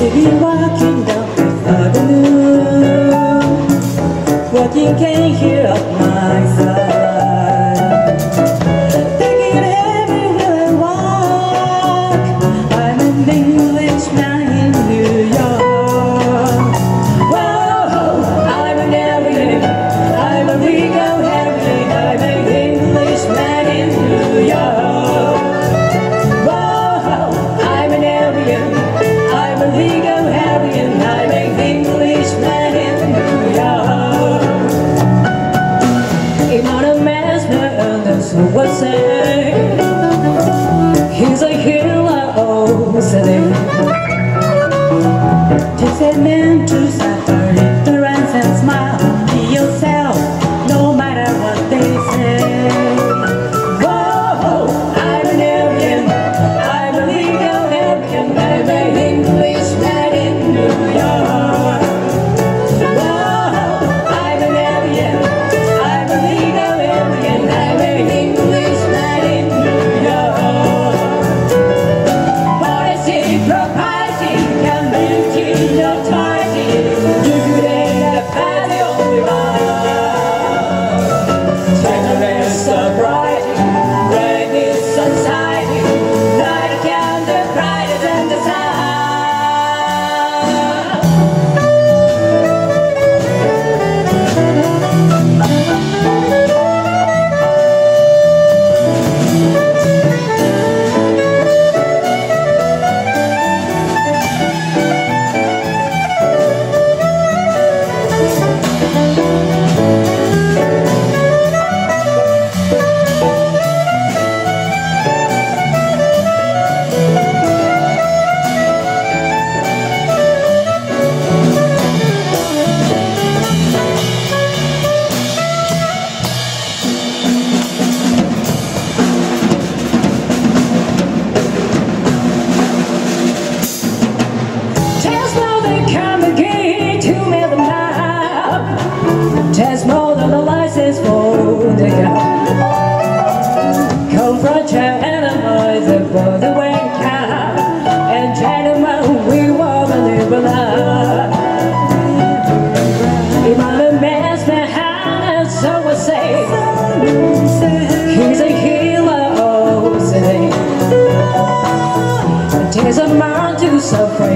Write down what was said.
been walking down the avenue, walking can't hear of my side. Taking everywhere I walk, I'm an Englishman in New York. Whoa, I'm an alien, I'm a legal alien, I'm an Englishman in New York. Whoa, I'm an alien, I'm a legal alien, I'm an Englishman in New York. Emmanuel Mesmer, that's what say. He's a hero, said takes a man to suffer ignorance and smile. Be yourself, no matter what they say. Whoa, I'm an alien, I'm a legal alien, I'm an Englishman in New York. Whoa, I'm an alien, I'm a legal alien, I'm an Englishman in New York. Policy, propriety, community, notoriety, you could end up as the only one. Gentleness, sobriety, red is society, night candle brighter than the sun. There's more than a license for the gun. Come from China, boys, for the way car. And gentlemen, we want to live alive. Emmanuel Mesmer, so I say. He's a hero, say. There's a man to suffer.